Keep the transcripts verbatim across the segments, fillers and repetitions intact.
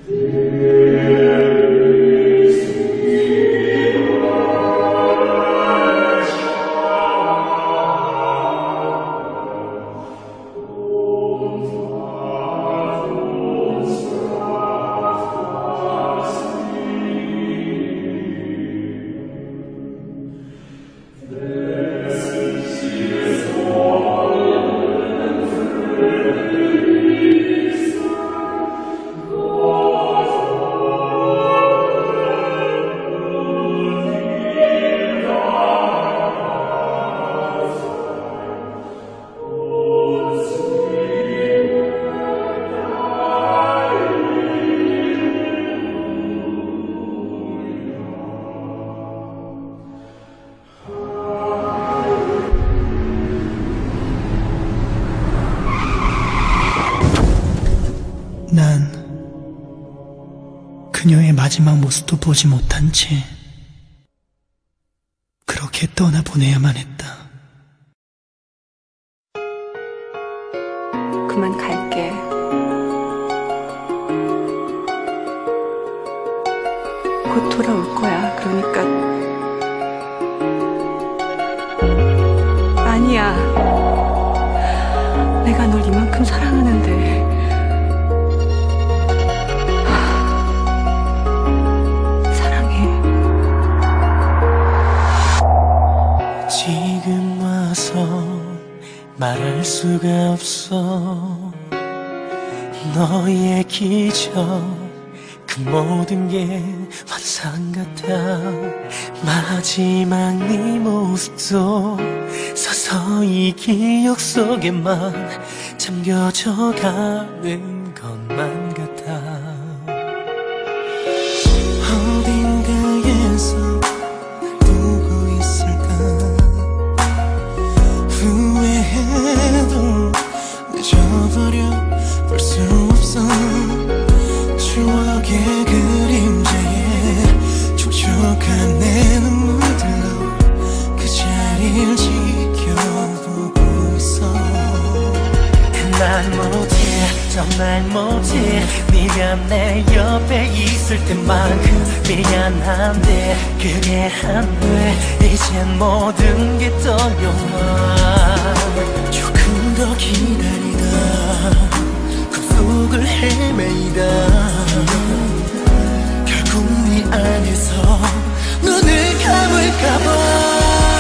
난 그녀의 마지막 모습도 보지 못한 채 그렇게 떠나보내야만 했다. 그만 갈게. 곧 돌아올 거야. 그러니까 아니야. 내가 널 이만큼 사랑하는데 지금 와서 말할 수가 없어. 너의 기적 그 모든 게 환상 같아. 마지막 네 모습도 서서히 기억 속에만 잠겨져 가는 것만 같아. 어딘가에서 잊어버려 볼 수 없어. 추억의 그림자에 촉촉한 내 눈물들로 그 자리를 지켜보고 있어. 날 못해 정말 못해. 네가 내 옆에 있을 때만큼 미안한데 그게 안 돼. 이젠 모든 게 떨려와. 조금 더 기다리다 그 속을 헤매이다 결국 네 안에서 눈을 감을까봐.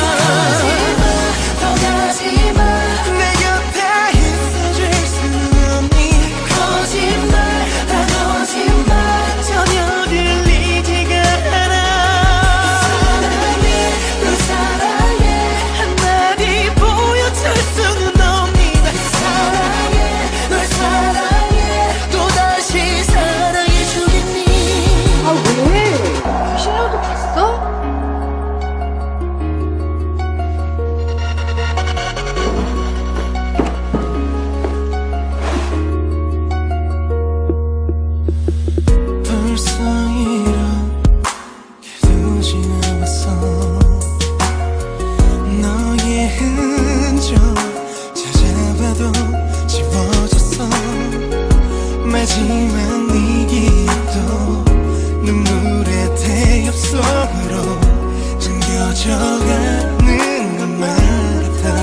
마지막 네 기억도 눈물의 대엽 속으로 잠겨져가는 것만 같아.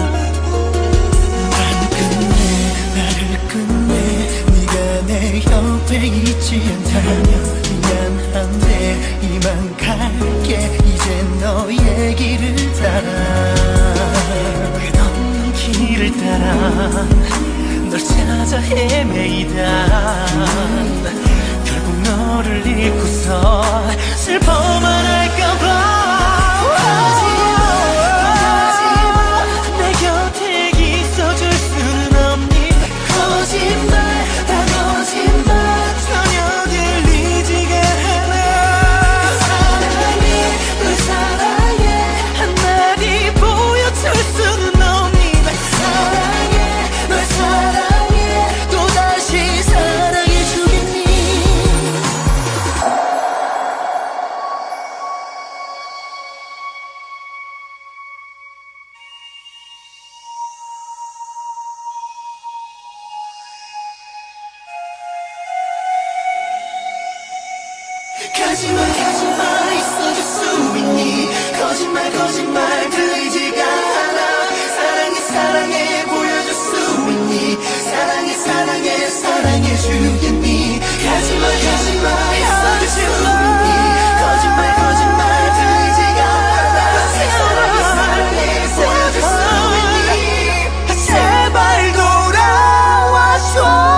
난 끝내 나를 끝내 네가 내 옆에 있지 않다면 미안한데 이만 갈게. 이제 너의 길을 따라 끝없는 길을 따라 널 찾아 헤매이다 결국 너를 잊고서 슬퍼만 할까봐. 내 곁에 있어줄 수는 없니? 거짓말 다 거짓말 전혀 들리지가 않아. 사랑해 널 사랑해 한마디 보여줄 수는 없니? 날 사랑해 널 사랑해 또다시 사랑해줘. 가지마 가지마 있어줄 수 있니 거짓말 거짓말 들리지가 않아 사랑해 사랑해 보여줄 수 있니 사랑해 사랑해 사랑해주겠니 가지마 가지마 있어줄 수 있니 거짓말 거짓말 들리지가 않아 사랑해 사랑해 보여줄 수 있니 제발 돌아와줘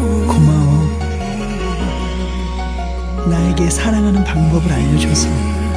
나에게 사랑하는 방법을 알려줘서